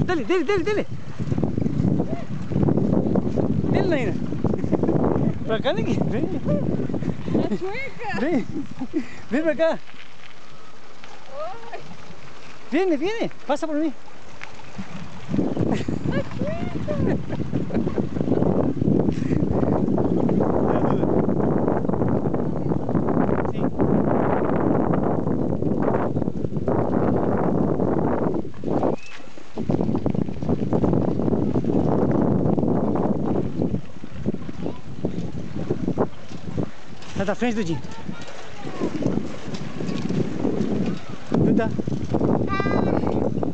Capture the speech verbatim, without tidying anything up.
Dele, dele, dele, dele. Dele, Naina. Pra cá, ninguém. Vem. Vem. Vem pra cá. Oi. Viene, viene. Passa por mim. Tá da frente, Dudinho. Duda.